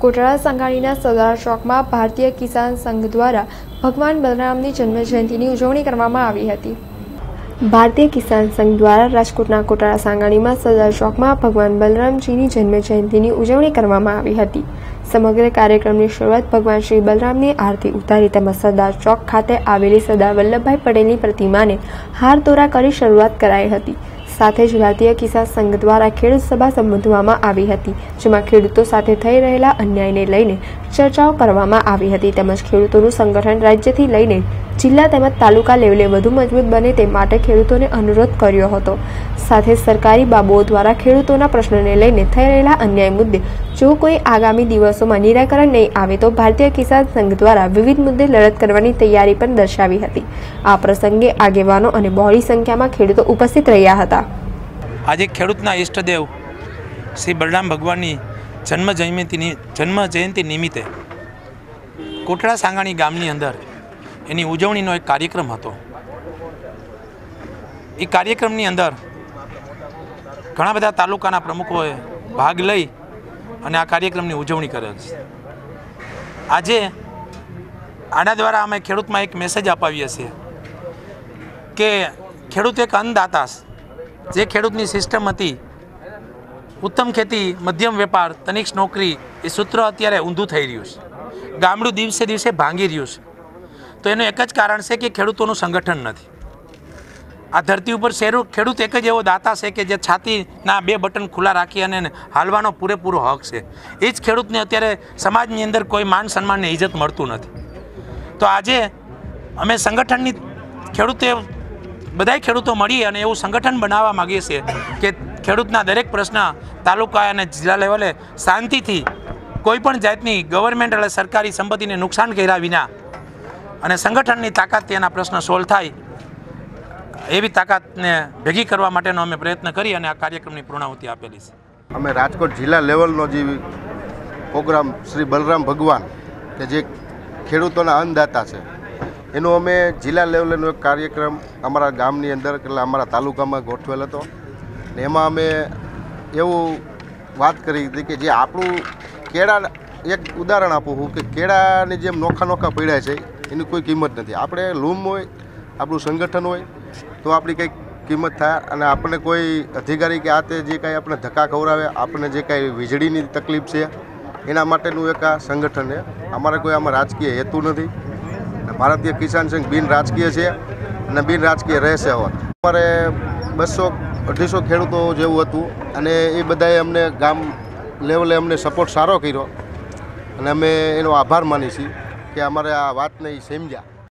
કોટડા સાંગાણીના સરદાર ચોકમાં ભારતીય કિસાન સંઘ દ્વારા ભગવાન બલરામની જન્મજયંતિની ઉજવણી કરવામાં આવી હતી। ભારતીય કિસાન સંઘ દ્વારા રાજકોટના કોટડા સાંગાણીમાં સરદાર ચોકમાં ભગવાન બલરામજીની જન્મજયંતિની ઉજવણી કરવામાં આવી હતી। સમગ્ર કાર્યક્રમની શરૂઆત ભગવાન શ્રી બલરામની આરતી ઉતારી તેમજ સરદાર ચોક ખાતે આવેલી સરદાર વલ્લભભાઈ પટેલની પ્રતિમાને હાર તોરા કરી શરૂઆત કરાઈ હતી। સાથે જ ભારતીય કિસાન સંઘ દ્વારા ખેડૂત સભા સંબોધવામાં આવી હતી, જેમાં ખેડૂતો સાથે થઈ રહેલા અન્યાયને લઈને ચર્ચાઓ કરવામાં આવી હતી તેમજ ખેડૂતોનું સંગઠન રાજ્યથી લઈને જિલ્લા તેમજ તાલુકા લેવલે વધુ મજબૂત બને તે માટે ખેડૂતોને અનુરોધ કર્યો હતો। સાથે સરકારી બાબુઓ દ્વારા ખેડૂતોના પ્રશ્નોને લઈને થઈ રહેલા અન્યાય મુદ્દે જો કોઈ આગામી દિવસોમાં નિરાકરણ નહીં આવે તો ભારતીય કિસાન સંઘ દ્વારા વિવિધ મુદ્દે લડત કરવાની તૈયારી પણ દર્શાવી હતી। આ પ્રસંગે આગેવાનો અને બહોળી સંખ્યામાં ખેડૂતો ઉપસ્થિત રહ્યા હતા। આજે ખેડૂતના ઈષ્ટદેવ શ્રી બલરામ ભગવાનની જન્મજયંતિ નિમિત્તે કોટડા સાંગાણી ગામની અંદર એની ઉજવણીનો એક કાર્યક્રમ હતો। એ કાર્યક્રમની અંદર ઘણા બધા તાલુકાના પ્રમુખોએ ભાગ લઈ અને આ કાર્યક્રમની ઉજવણી કરેલ છે। આજે આના દ્વારા અમે ખેડૂતમાં એક મેસેજ અપાવીએ છીએ કે ખેડૂત એક અન્નદાતા, જે ખેડૂતની સિસ્ટમ હતી ઉત્તમ ખેતી, મધ્યમ વેપાર, તનિષ્ઠ નોકરી, એ સૂત્ર અત્યારે ઊંધું થઈ રહ્યું છે। ગામડું દિવસે દિવસે ભાંગી રહ્યું છે। તો એનું એક જ કારણ છે કે ખેડૂતોનું સંગઠન નથી। આ ધરતી ઉપર ખેડૂત એક જ એવો દાતા છે કે જે છાતીના 2 બટન ખુલ્લા રાખી અને હાલવાનો પૂરેપૂરો હક છે। એ જ ખેડૂતને અત્યારે સમાજની અંદર કોઈ માન સન્માન ને ઇજ્જત મળતું નથી। તો આજે અમે સંગઠનની બધાય ખેડૂતો મળી અને એવું સંગઠન બનાવવા માગીએ છીએ કે ખેડૂતના દરેક પ્રશ્ન તાલુકા અને જિલ્લા લેવલે શાંતિથી કોઈપણ જાતની ગવર્મેન્ટ એટલે સરકારી સંપત્તિને નુકસાન કર્યા વિના અને સંગઠનની તાકાતથી એના પ્રશ્ન સોલ્વ થાય એવી તાકાતને ભેગી કરવા માટેનો અમે પ્રયત્ન કરી અને આ કાર્યક્રમની પૂર્ણાહુતિ આપેલી છે। અમે રાજકોટ જિલ્લા લેવલનો જે પ્રોગ્રામ શ્રી બલરામ ભગવાન કે જે ખેડૂતોના અન્નદાતા છે એનો અમે જિલ્લા લેવલનો એક કાર્યક્રમ અમારા ગામની અંદર એટલે અમારા તાલુકામાં ગોઠવેલ હતો ને એમાં અમે એવું વાત કરી હતી કે જે આપણું કેળા, એક ઉદાહરણ આપું છું કે કેળાની જેમ નોખા નોખા પડ્યા છે એની કોઈ કિંમત નથી। આપણે લૂમ હોય, આપણું સંગઠન હોય તો આપણી કંઈક કિંમત થાય અને આપણને કોઈ અધિકારી કે આ તે જે કાંઈ આપણે ધક્કા ખવડાવે, આપણને જે કાંઈ વીજળીની તકલીફ છે એના માટેનું એક આ સંગઠન છે। અમારે કોઈ આમાં રાજકીય હેતુ નથી। ભારતીય કિસાન સંઘ બિન રાજકીય છે અને બિન રાજકીય રહેશે હોત। અમારે 200-250 ખેડૂતો જેવું હતું અને એ બધાએ અમને ગામ લેવલે અમને સપોર્ટ સારો કર્યો અને અમે એનો આભાર માની છીએ કે અમારે આ વાતને સમજ્યા।